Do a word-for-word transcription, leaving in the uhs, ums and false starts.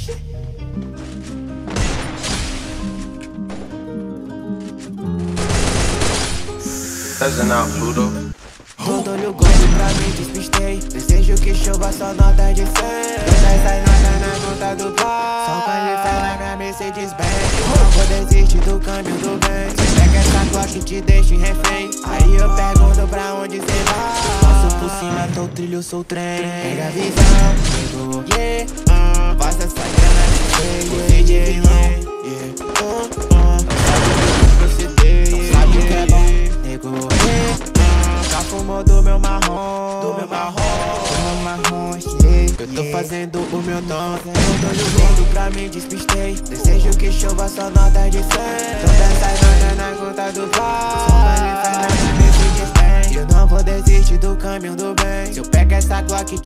Peasing out, Pluto. Dou-lhe o golpe pra mim, despistei. Desejo que chova só nota de cem. Vai sair nota na conta do pai. Só quando ele fala minha Mercedes Benz. Não vou desistir do caminho do bem. Cê pega essa Glock e te deixa em refém. Aí eu pergunto pra onde cê vai. Passo por cima, tô trilho, sou trem. Pega a visão, pegou, yeah, uh, faça essa grana de feio. Você de vilão, yeah, uh, uh, sabe o que proceder, sabe o que é bom, pegou, yeah. Já fumou do meu marrom, do meu marrom, do meu marrom, yeah. Eu tô fazendo o meu nome. Eu dou-lhe o gordo pra mim, despistei. Desejo que chova só nota de cem. Toda essa nota na conta do pai. Só vai me falar na Mercedes Benz. Eu não vou desistir do caminho do bem. Se eu pego essa Glock